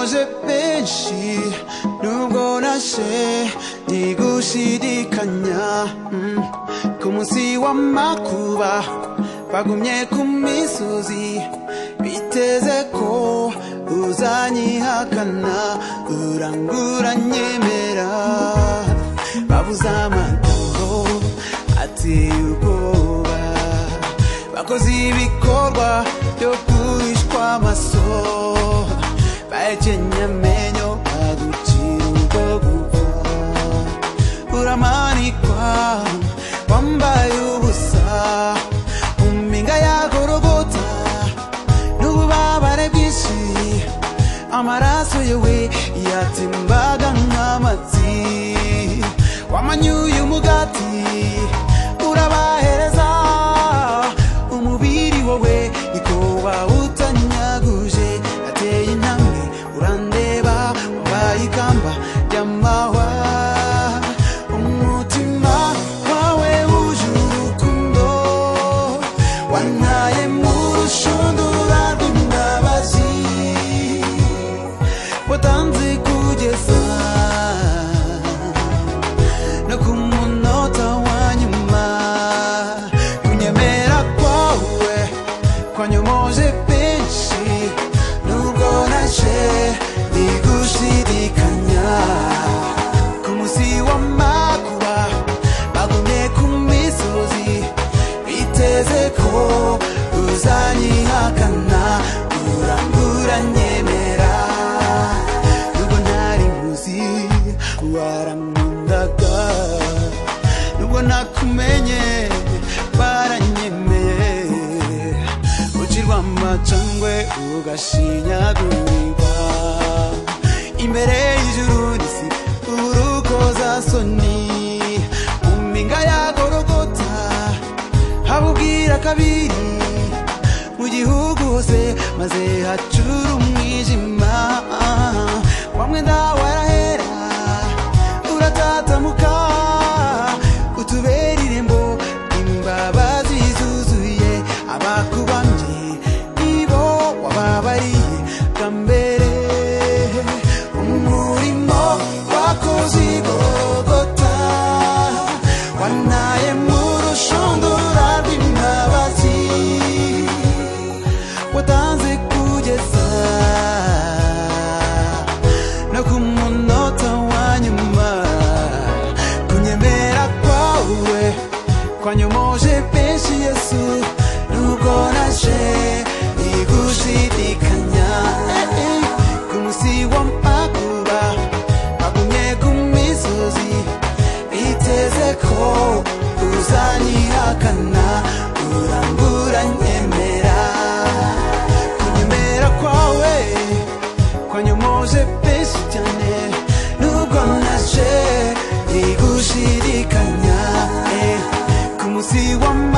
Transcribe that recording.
wanyomoje benshi nubwo nashe ntigushidikanya ku munsi w'amakuba bagumye ku misozi biteze ko uzanyihakana urangura nyemera babuze amagambo ateye ubwoba bakoze ibikorwa byo guhishwa amaso bahekenye amenyo bagucira urwo gupfa uramanikwa wambaye ubusa mu mpinga ya Gologota n'ububabare bwinshi amaraso yawe yatembaga nk'amatsi wamanyuye umugati urabahereza umubiri wawe niko wawutanyaguje ateye intambwe urandeba wambaye ikamba ry'amahwa umutima wawe wuje urukundo wantaye mu rushundura rw'imbabazi watanze kugeza no ku munota wa nyuma kunyemera kwawe kwanyomoje benshi nubwo naje ntigushidikanya ku munsi w'amakuba bagumye ku misozi biteze ko uzanyihakana urangura nyemera nubwo ntari nkuzi warankundaga nubwo nakumenye baranyemeye ucirwa amacandwe ugashinyagurirwa imbere y'ijuru n'isi urukozasoni mu mpinga ya Gologota habubwira kabiri mu gihugu hose maze hacura umwijima wa mwenda warahera uratatamuka utubera irembo imbabazi zuzuye abakubambye nibo wababariye bwa mbere umurimo wakoze i Gologota wantaye mu rushundura rw'imbabazi watanze kugeza no ku munota wa nyuma kunyemera kwawe kwanyomoje benshi Yesu nubwo naje ntigushidikanya ku munsi w'amakuba bagumye ku misozi biteze ko uzanyihakana urangura nyemera kunyemera kwawe kwanyomoje benshi cyane nubwo naje ntigushidikanya ku munsi w'amakuba